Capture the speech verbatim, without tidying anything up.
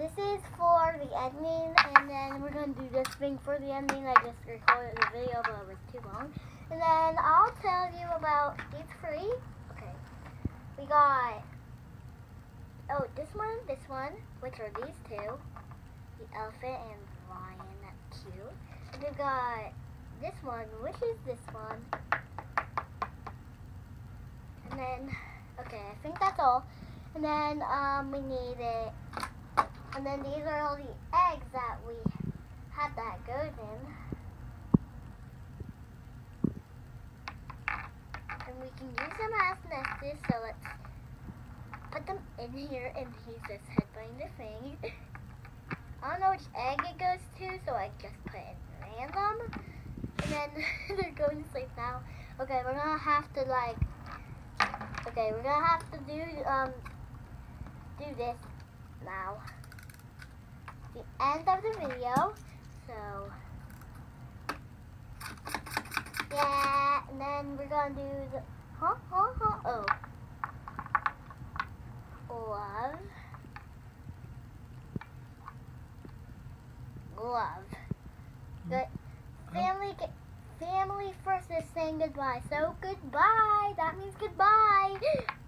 this is for the ending, and then we're gonna do this thing for the ending. I just recorded the video, but it was too long. And then I'll tell you about these three. Okay, we got oh this one, this one, which are these two, the elephant and lion. That's cute. And we got this one, which is this one. And then okay, I think that's all. And then um, we need it. And then these are all the eggs that we had that goes in. And we can use them as nests, so let's put them in here and use this headbinder thing. I don't know which egg it goes to, so I just put it random. And then they're going to sleep now. Okay, we're gonna have to like, okay, we're gonna have to do, um, do this now. The end of the video, so yeah, and then we're gonna do the huh huh huh oh love love good family family first is saying goodbye, so goodbye, that means goodbye.